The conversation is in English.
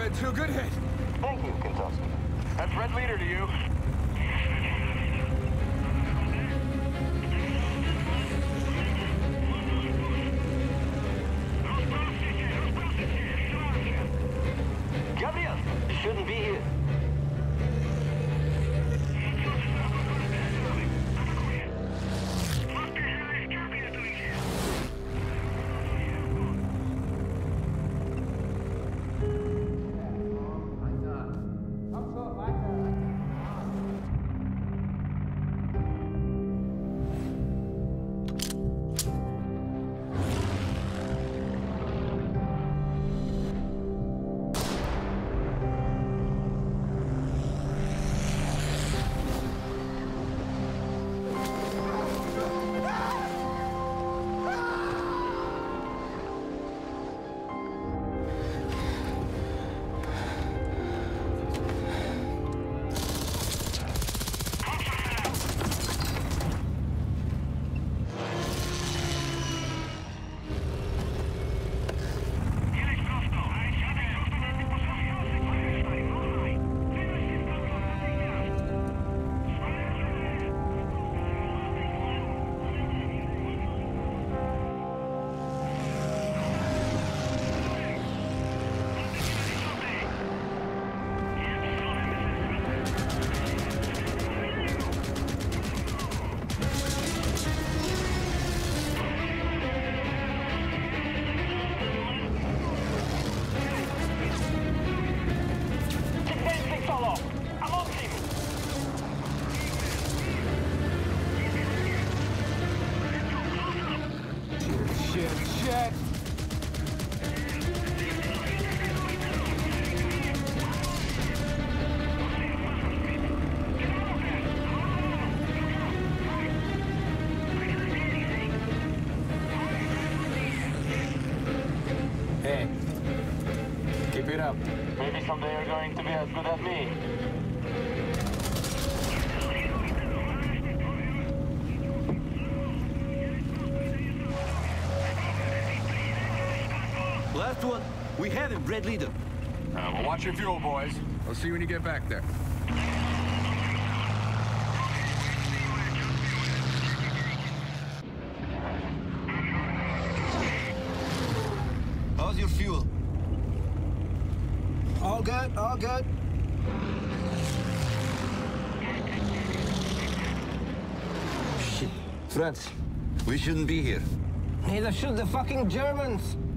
2, good hit. Thank you, Kryštof. That's Red Leader to you. Gabriel, you shouldn't be here. Keep it up. Maybe someday you're going to be as good as me. Last one. We have him, Red Leader. Well, watch your fuel, boys. I'll see you when you get back there. How's your fuel? All good, all good. Shit. France, we shouldn't be here. Neither should the fucking Germans.